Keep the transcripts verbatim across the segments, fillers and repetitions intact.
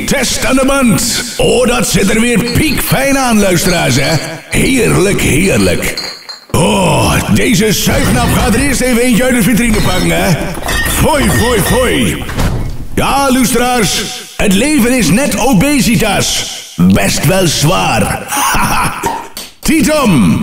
test aan de band. Oh, dat zit er weer piekfijn aan, luisteraars, hè. Heerlijk, heerlijk. Oh, deze zuignap gaat er eerst even eentje uit de vitrine pakken, hè. Foei, foei, foei. Ja, luisteraars, het leven is net obesitas. Best wel zwaar. Haha. Tietom.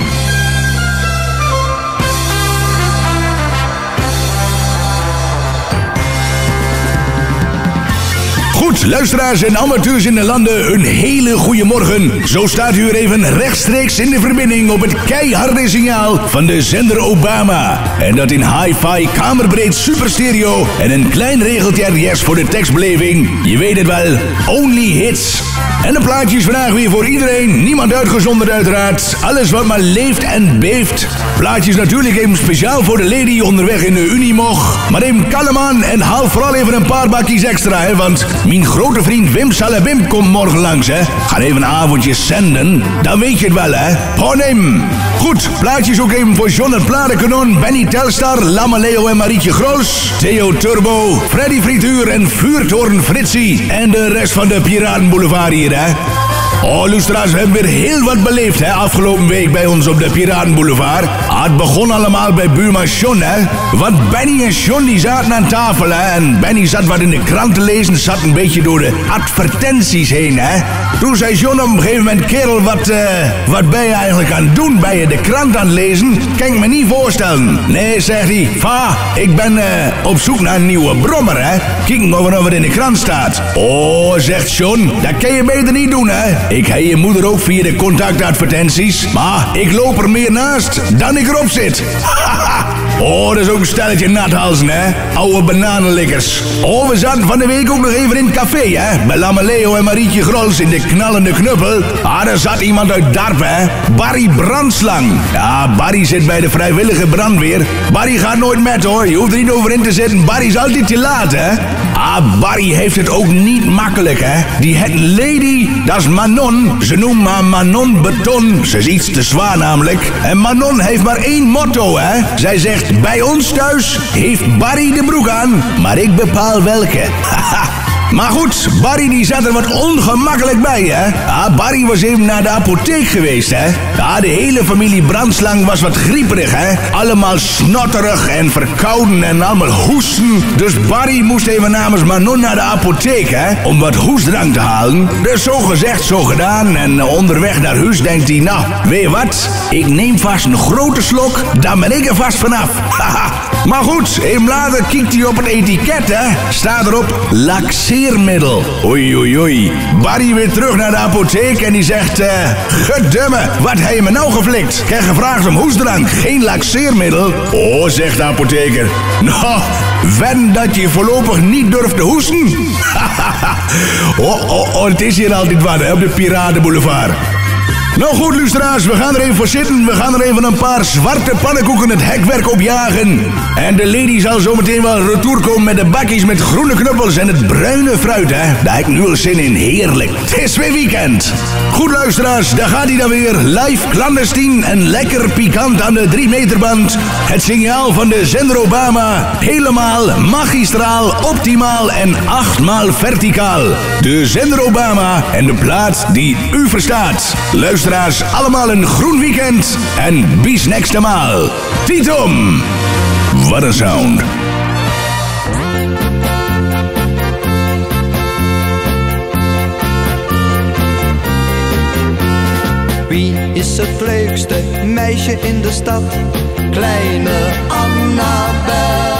Goed, luisteraars en amateurs in de landen, een hele goede morgen. Zo staat u er even rechtstreeks in de verbinding op het keiharde signaal van de zender Obama. En dat in hi-fi, kamerbreed superstereo en een klein regeltje R J S voor de tekstbeleving. Je weet het wel, only hits. En de plaatjes vandaag weer voor iedereen, niemand uitgezonderd uiteraard. Alles wat maar leeft en beeft. Plaatjes natuurlijk even speciaal voor de lady onderweg in de Unimog. Maar even kalm aan en haal vooral even een paar bakjes extra, hè, want mijn grote vriend Wim Salabim komt morgen langs, hè. Ga even een avondje zenden, dan weet je het wel, hè. Ponem. Goed, plaatjes ook even voor John het Platenkanon, Benny Telstar, Lamme Leo en Marietje Gros, Theo Turbo, Freddy Frituur en Vuurtoren Fritsie en de rest van de Piratenboulevard hier, hè. Oh, luisteraars, we hebben weer heel wat beleefd, hè, afgelopen week bij ons op de Piratenboulevard. Ah, het begon allemaal bij buurman John, hè. Want Benny en John, die zaten aan tafel, hè. En Benny zat wat in de krant te lezen, zat een beetje door de advertenties heen, hè. Toen zei John op een gegeven moment, kerel, wat, uh, wat ben je eigenlijk aan het doen? Ben je de krant aan het lezen? Kan ik me niet voorstellen. Nee, zegt hij, va, ik ben uh, op zoek naar een nieuwe brommer, hè. Kijk of er wat in de krant staat. Oh, zegt John, dat kan je beter niet doen, hè. Ik heb je moeder ook via de contactadvertenties, maar ik loop er meer naast dan ik erop zit. Oh, dat is ook een stelletje nathalzen, hè. Oude bananenlikkers. Oh, we zaten van de week ook nog even in het café, hè. Bij Lamme Leo en Marietje Grols in de knallende knuppel. Ah, daar zat iemand uit Darp, hè. Barry Brandslang. Ja, Barry zit bij de vrijwillige brandweer. Barry gaat nooit met, hoor. Je hoeft er niet over in te zitten. Barry is altijd te laat, hè. Ah, Barry heeft het ook niet makkelijk, hè. Die het lady, dat is Manon. Ze noemt maar Manon Beton. Ze is iets te zwaar namelijk. En Manon heeft maar één motto, hè. Zij zegt, bij ons thuis heeft Barry de broek aan, maar ik bepaal welke. Maar goed, Barry die zat er wat ongemakkelijk bij, hè. Ja, Barry was even naar de apotheek geweest, hè. Ja, de hele familie Brandslang was wat grieperig, hè. Allemaal snotterig en verkouden en allemaal hoesten. Dus Barry moest even namens Manon naar de apotheek, hè, om wat hoestdrank te halen. Dus zo gezegd, zo gedaan. En onderweg naar huis denkt hij, nou, weet je wat? Ik neem vast een grote slok, dan ben ik er vast vanaf. Maar goed, even later kijkt hij op het etiket, hè. Staat erop, laxeermiddel. Oei, oei, oei. Barry weer terug naar de apotheek en die zegt, eh, gedumme, wat heb je me nou geflikt? Ik heb gevraagd om hoestdrank, geen laxeermiddel. Oh, zegt de apotheker. Nou, wen dat je voorlopig niet durft te hoesten. oh, oh, oh, het is hier altijd wat, hè, op de Piratenboulevard. Nou goed, luisteraars, we gaan er even voor zitten. We gaan er even een paar zwarte pannenkoeken het hekwerk opjagen. En de lady zal zometeen wel retour komen met de bakjes met groene knuppels en het bruine fruit, hè. Daar heb ik nu al zin in. Heerlijk. Het is weer weekend. Goed, luisteraars, daar gaat hij dan weer. Live, clandestien en lekker pikant aan de drie meterband. Het signaal van de zender Obama. Helemaal, magistraal, optimaal en achtmaal verticaal. De zender Obama en de plaat die u verstaat. Luisteraars, allemaal een groen weekend en bis next maal. Tietom! What a sound. Wie is het leukste meisje in de stad? Kleine Annabel.